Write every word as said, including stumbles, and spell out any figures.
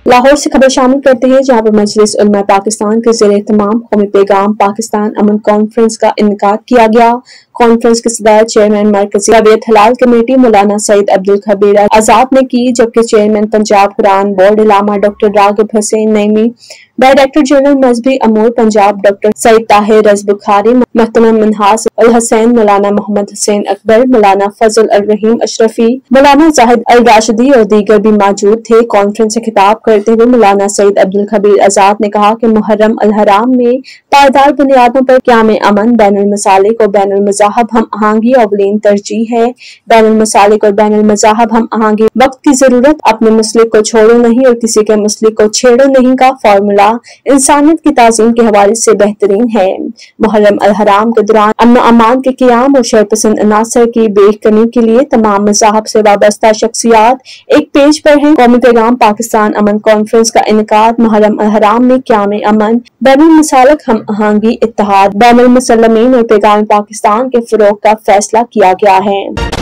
लाहौर से खबर शामिल करते हैं, जहां पर मजलिस उलमा पाकिस्तान के ज़ेरे एहतमाम कौमी पैगाम पाकिस्तान अमन कॉन्फ्रेंस का इनेकाद किया गया। कॉन्फ्रेंस की सदारत चेयरमैन मरकजी रबियत हलाल कमेटी मौलाना सईद अब्दुल खबीर आजाद ने की, जबकि चेयरमैन पंजाब कुरान बोर्ड इलामा doctor Raghib Hussain Naeemi, director general मजहबी अमूर पंजाब डॉक्टर सईद ताहिर रज़ बुखारी, मोहतरम मिन्हास अल हसैन, मौलाना मोहम्मद हुसैन अकबर, मौलाना फजल अल रहीम अशरफी, मौलाना जाहिद अल राशिदी और दीगर भी मौजूद थे। कॉन्फ्रेंस से खिताब करते हुए मौलाना सईद अब्दुल खबीर आजाद ने कहा कि मुहर्रम अल हराम में पायदार बुनियादों पर क़याम अमन, बैनुल मसालिक और बैनुल मज़ाहब हम आहंगी अवलीन तरजीह है। बैनुल मसालिक और बैनुल मज़ाहब हम आहंगी वक्त की जरूरत, अपने मसलिक को छोड़ो नहीं और किसी के मसलिक को छेड़ो नहीं का फॉर्मूला इंसानियत की ताज़ीम के हवाले से बेहतरीन है। मुहर्रम अल हराम के दौरान अमन अमान के क़याम और शरपसंद अनासर की बेखनी के लिए तमाम मज़ाहब से वाबस्ता शख्सियात एक पेज पर हैं। कौमी पैगाम पाकिस्तान अमन कॉन्फ्रेंस का इनेकाद मुहर्रम अल हराम में क़याम अमन, बैनुल मसालिक हम आहंगी, इत्तेहाद, बैनुल मुसल्लमीन और पैगाम पाकिस्तान के फ़रोग़ का फैसला किया गया है।